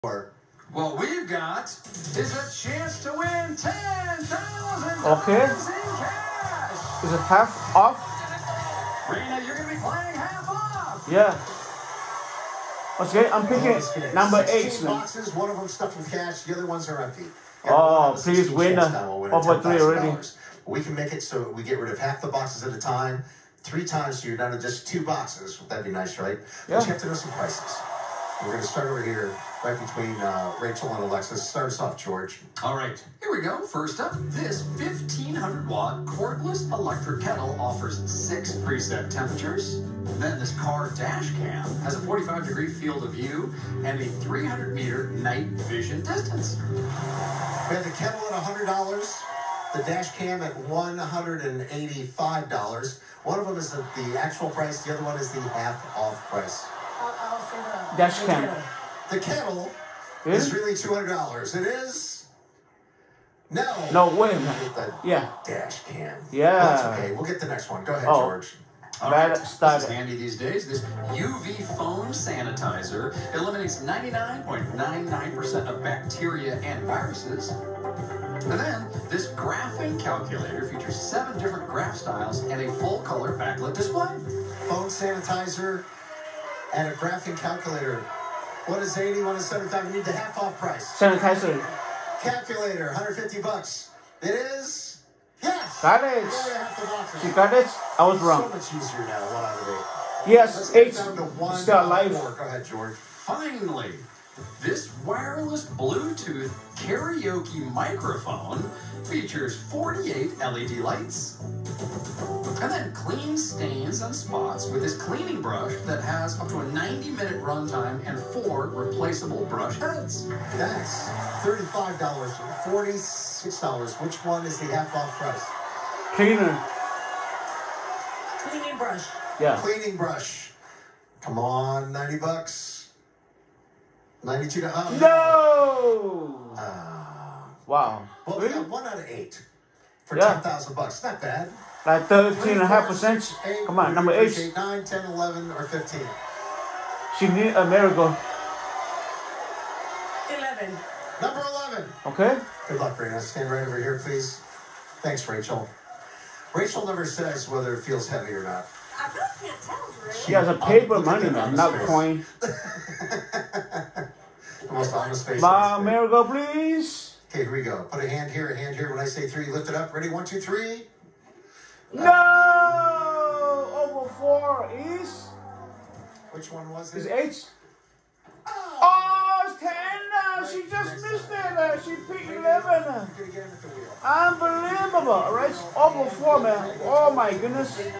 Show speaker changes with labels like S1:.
S1: What we've got is a chance to win $10,000
S2: Okay.
S1: in cash.
S2: Is it half off?
S1: Rena, you're going to be playing half off.
S2: Yeah. Okay, I'm picking number 8.
S3: Boxes, one of them stuffed with cash, the other ones are empty.
S2: Oh, please win over 3 already.
S3: We can make it so we get rid of half the boxes at a time, 3 times, so you're down to just 2 boxes. That'd be nice, right?
S2: Yeah.
S3: But you have to know some prices. We're going to start over here, right between Rachel and Alexis. Start us off, George.
S1: All right, here we go. First up, this 1,500-watt cordless electric kettle offers 6 preset temperatures. Then this car dash cam has a 45-degree field of view and a 300-meter night vision distance.
S3: We have the kettle at $100, the dash cam at $185. One of them is the actual price, the other one is the half-off price.
S2: Dash cam.
S3: The kettle is really $200. It is? No.
S2: No, wait a minute. Yeah.
S3: Dash cam.
S2: Yeah.
S3: Well, that's okay. We'll get the next one. Go ahead, George.
S1: All right. This is handy these days. This UV foam sanitizer eliminates 99.99% of bacteria and viruses. And then this graphing calculator features 7 different graph styles and a full-color backlit display.
S3: Phone sanitizer and a graphing calculator. What is 80? What is 75? We need the half-off price.
S2: Sanitizer.
S3: Calculator, $150. It is? Yes.
S2: Got it. You got it? I was wrong.
S3: So much easier now. 1 out of 8.
S2: Yes, 8. Still alive.
S3: Go ahead, George.
S1: Finally, this wireless Bluetooth karaoke microphone features 48 LED lights. And then cleans stains and spots with this cleaning brush that has up to a 90-minute runtime and 4 replaceable brush heads.
S3: That's $35, $46. Which one is the half-off price?
S2: Cleaner.
S4: Cleaning brush.
S2: Yeah.
S3: Cleaning brush. Come on, $90. $92.
S2: No! Wow.
S3: Well, we got 1 out of 8 for
S2: Yeah.
S3: $10,000. Not bad.
S2: Like 13.5%. Come on, number 8.
S3: 9, 10, 11, or 15.
S2: She need a miracle.
S4: 11.
S3: Number 11.
S2: Okay?
S3: Good luck, Rena. Stand right over here, please. Thanks, Rachel. Rachel never says whether it feels heavy or not.
S4: I really can't tell, Drew.
S2: She has a paper money, man, not coin.
S3: The most honest face.
S2: My miracle, please.
S3: Okay, here we go. Put a hand here, a hand here. When I say 3, lift it up. Ready? 1, 2, 3.
S2: No! Over 4 is?
S3: Which one was it?
S2: Is 8? Oh, it's 10 now. She just missed it. She picked 11.
S3: You're going to get him at the wheel.
S2: Unbelievable. Right? Over 4, man. Oh, my goodness.